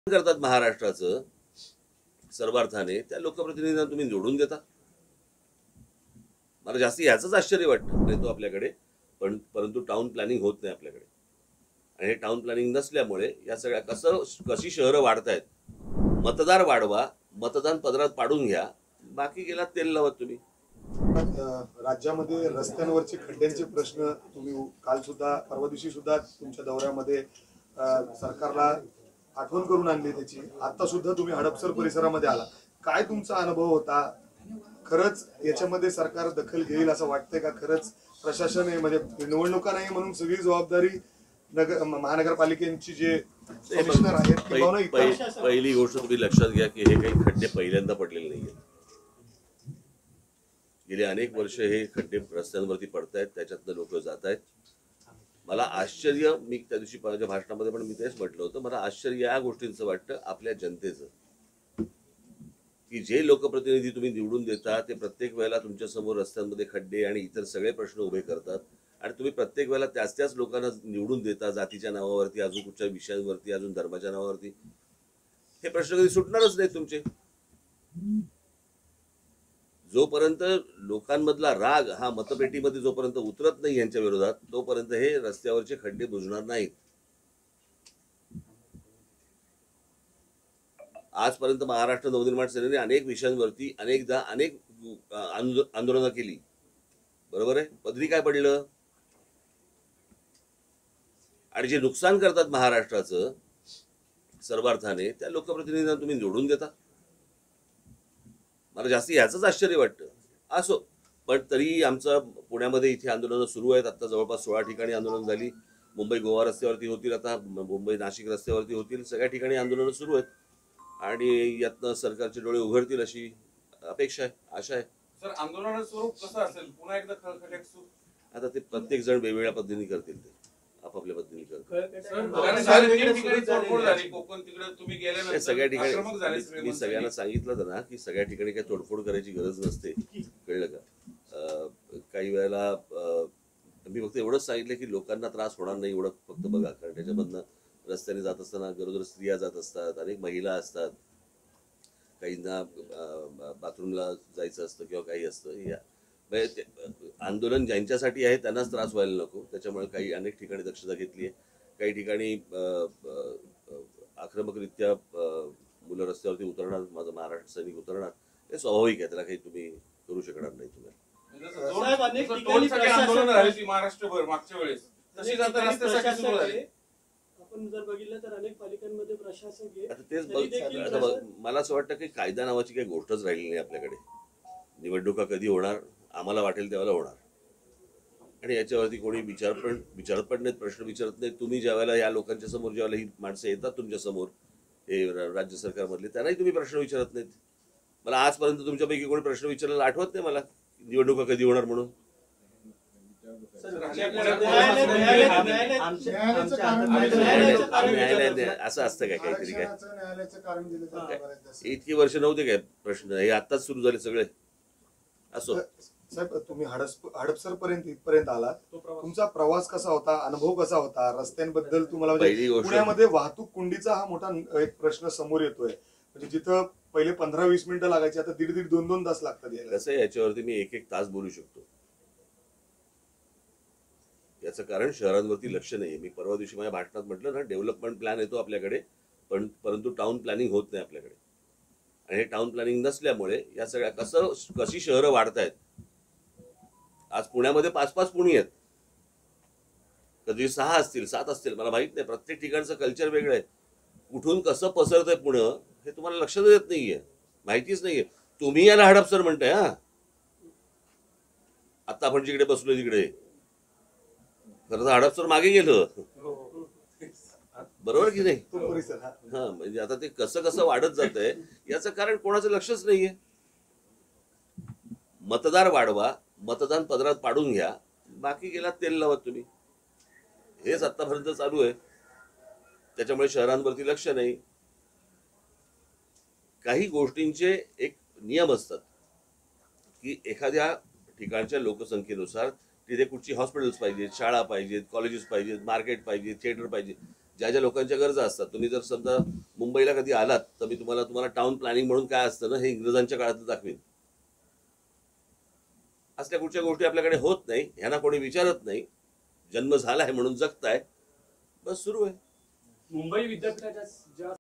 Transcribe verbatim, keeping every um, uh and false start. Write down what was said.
करतात महाराष्ट्राचं सर्वार्थाने त्या लोकप्रतिनिधींना तुम्ही निवडून देता. मला जास्ती याचंच आश्चर्य वाटतं तो आपल्याकडे, पण परंतु टाउन प्लॅनिंग होत नाही आपल्याकडे. आणि हे टाउन प्लॅनिंग नसल्यामुळे या सगळ्या कसं कशी शहरं वाढतायत. मतदार वाढवा, मतदान पदरात पाडून घ्या, बाकी गेला तेल लावत तुम्ही. राज्यामध्ये रस्त्यांवरचे खड्ड्यांचे प्रश्न तुम्ही काल सुद्धा परवा दिवशी सुद्धा तुमच्या दौऱ्यामध्ये सरकारला आठवण करून आणली त्याची. आता सुद्धा तुम्ही हडपसर परिसरामध्ये आला, काय तुमचा अनुभव होता? खरंच याच्यामध्ये सरकार दखल घेईल असं वाटतंय का? खरंच प्रशासन आहे, म्हणजे निवडणुका नाही म्हणून सगळी जबाबदारी नगर महानगरपालिकेची जे कमिशनर आहेत. पहिली गोष्ट तुम्ही लक्षात घ्या की हे काही खड्डे पहिल्यांदा पडलेले नाहीये. गेले अनेक वर्ष हे खड्डे रस्त्यांवरती पडतायत, त्याच्यातनं लोक जात आहेत. मला आश्चर्य, मी त्या दिवशी माझ्या भाषणामध्ये पण मी तेच म्हटलं होतं, मला आश्चर्य या गोष्टींचं वाटतं आपल्या जनतेचं, की जे लोकप्रतिनिधी तुम्ही निवडून देता ते प्रत्येक वेळेला तुमच्या समोर रस्त्यांमध्ये खड्डे आणि इतर सगळे प्रश्न उभे करतात. आणि तुम्ही प्रत्येक वेळेला त्याच त्याच लोकांना निवडून देता, जातीच्या नावावरती, अजून कुठच्या विषयांवरती, अजून धर्माच्या नावावरती. हे प्रश्न कधी सुटणारच नाही तुमचे. जोपर्यंत लोकांमधला राग हा मतपेटीमध्ये जोपर्यंत उतरत नाही यांच्या विरोधात, तोपर्यंत हे रस्त्यावरचे खड्डे बुजणार नाहीत. आजपर्यंत महाराष्ट्र नवनिर्माण सेनेने अनेक विषयांवरती अनेकदा अनेक आंदोलनं केली, बरोबर आहे. पदरी काय पडलं? आणि जे नुकसान करतात महाराष्ट्राचं सर्वार्थाने त्या लोकप्रतिनिधींना तुम्ही निवडून देता. मला जास्ती याचंच आश्चर्य वाटतं. असो, पण तरी आमचं पुण्यामध्ये इथे आंदोलनं सुरू आहेत. आता जवळपास सोळा ठिकाणी आंदोलन झाली. मुंबई गोवा रस्त्यावरती होतील, आता मुंबई नाशिक रस्त्यावरती होतील. सगळ्या ठिकाणी आंदोलनं सुरू आहेत आणि यातनं सरकारचे डोळे उघडतील अशी अपेक्षा आहे, आशा आहे. सर, आंदोलनाचं स्वरूप कसं असेल? पुन्हा एकदा खळखळाट सुरू? आता ते प्रत्येक जण वेगवेगळ्या पद्धतीने करतील, ते आपापल्या पद्धतीने करतील. सगळ्या ठिकाणी मी सगळ्यांना सांगितलं होतं ना की सगळ्या ठिकाणी काही तोडफोड करायची गरज नसते, कळलं का? काही वेळेला मी फक्त एवढंच सांगितलं की लोकांना त्रास होणार नाही एवढं फक्त बघा. कारण त्याच्यामधनं रस्त्याने जात असताना गरोदर स्त्रिया जात असतात, अनेक महिला असतात, काहींना बाथरूमला जायचं असतं किंवा काही असतं. या आंदोलन ज्यांच्यासाठी आहे त्यांनाच त्रास व्हायला नको, त्याच्यामुळे काही अनेक ठिकाणी दक्षता घेतली आहे. काही ठिकाणी आक्रमकरित्या मुलं रस्त्यावरती उतरणार, माझं महाराष्ट्र सैनिक उतरणार, हे स्वाभाविक आहे, त्याला काही तुम्ही करू शकणार नाही. तुम्ही महाराष्ट्रभर मागच्या वेळेस तशी रस्त्यासाठी सुरू झाली. आपण जर बघितलं तर अनेक पालिकांमध्ये प्रशासक आता तेच बघ, मला असं वाटतं की कायदा नावाची काही गोष्टच राहिली नाही आपल्याकडे. निवडणुका कधी होणार, आम्हाला वाटेल तेव्हा होणार, आणि याच्यावरती कोणी विचार पण विचारत पण नाहीत, प्रश्न विचारत नाहीत. तुम्ही ज्या वेळेला या लोकांच्या समोर ज्या वेळेला ही माणसं येतात तुमच्या समोर, हे राज्य सरकारमधले, त्यांनाही तुम्ही प्रश्न विचारत नाहीत. मला आजपर्यंत तुमच्यापैकी कोणी प्रश्न विचारायला आठवत नाही मला निवडणुका कधी होणार म्हणून. असं असतं काय काहीतरी? काय इतकी वर्ष नव्हते काय प्रश्न? हे आताच सुरू झाले सगळे. असो साहेब, तुम्ही हडपसर पर्यंत इथपर्यंत आलात, तुमचा प्रवास कसा होता? अनुभव कसा होता रस्त्यांबद्दल तुम्हाला? पुण्यामध्ये वाहतूक कोंडीचा हा मोठा एक प्रश्न समोर येतोय, म्हणजे जिथं पहिले पंधरा वीस मिनिटं लागायची आता दीड दीड दोन दोन तास लागतात. कसं याच्यावरती मी एक एक तास बोलू शकतो. याचं कारण शहरांवरती लक्ष नाही. मी परवा दिवशी माझ्या भाषणात म्हटलं ना, डेव्हलपमेंट प्लॅन येतो आपल्याकडे, पण परंतु टाउन प्लॅनिंग होत नाही आपल्याकडे. आणि हे टाउन प्लॅनिंग नसल्यामुळे या सगळ्या कसं कशी शहरं वाढतायत. आज पुण्यामध्ये पाच पाच पुणी आहेत, कधी सहा असतील, सात असतील, मला माहित नाही. प्रत्येक ठिकाणचं कल्चर वेगळं आहे. कुठून कसं पसरतंय पुणं हे तुम्हाला लक्षात येत नाहीये, माहितीच नाहीये. तुम्ही याला हडपसर म्हणताय. हा, आता आपण जिकडे बसलोय तिकडे खरं तर हडपसर मागे गेलं, बरोबर की नाही? हा, म्हणजे आता ते कसं कसं वाढत जातंय याचं कारण कोणाचं लक्षच नाहीये. मतदार वाढवा, मतदान पदरात पाडून घ्या, बाकी गेला तेल लावत तुम्ही. हेच आतापर्यंत चालू आहे. त्याच्यामुळे शहरांवरती लक्ष नाही. काही गोष्टींचे एक नियम असतात की एखाद्या ठिकाणच्या लोकसंख्येनुसार तिथे कुठची हॉस्पिटल्स पाहिजेत, शाळा पाहिजेत, कॉलेजेस पाहिजेत, मार्केट पाहिजे, थिएटर पाहिजे. ज्या ज्या लोकांच्या गरजा असतात. तुम्ही जर समजा मुंबईला कधी आलात तर मी तुम्हाला तुम्हाला टाउन प्लॅनिंग म्हणून काय असतं ना हे इंग्रजांच्या काळात दाखवेन. असल्या कुठच्या गोष्टी आपल्याकडे होत नाही, ह्यांना कोणी विचारत नाही. जन्म झाला आहे म्हणून जगताय, बस सुरू आहे. मुंबई विद्यापीठाच्या ज्या